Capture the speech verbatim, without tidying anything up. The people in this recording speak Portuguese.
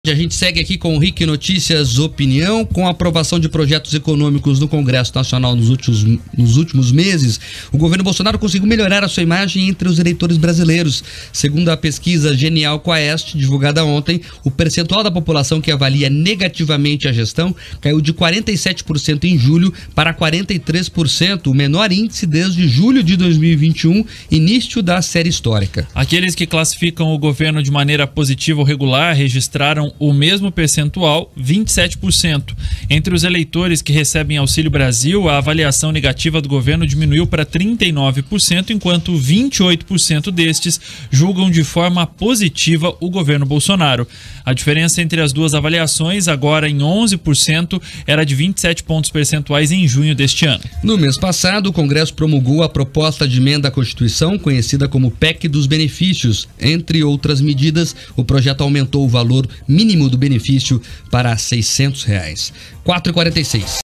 A gente segue aqui com o R I C Notícias Opinião. Com a aprovação de projetos econômicos no Congresso Nacional nos últimos, nos últimos meses, o governo Bolsonaro conseguiu melhorar a sua imagem entre os eleitores brasileiros. Segundo a pesquisa Genial Quaest, divulgada ontem, o percentual da população que avalia negativamente a gestão caiu de quarenta e sete por cento em julho para quarenta e três por cento, o menor índice desde julho de dois mil e vinte e um, início da série histórica. Aqueles que classificam o governo de maneira positiva ou regular registraram o mesmo percentual, vinte e sete por cento. Entre os eleitores que recebem Auxílio Brasil, a avaliação negativa do governo diminuiu para trinta e nove por cento, enquanto vinte e oito por cento destes julgam de forma positiva o governo Bolsonaro. A diferença entre as duas avaliações, agora em onze por cento, era de vinte e sete pontos percentuais em junho deste ano. No mês passado, o Congresso promulgou a proposta de emenda à Constituição, conhecida como P E C dos Benefícios. Entre outras medidas, o projeto aumentou o valor mínimo do benefício para seiscentos reais. quatro e quarenta e seis.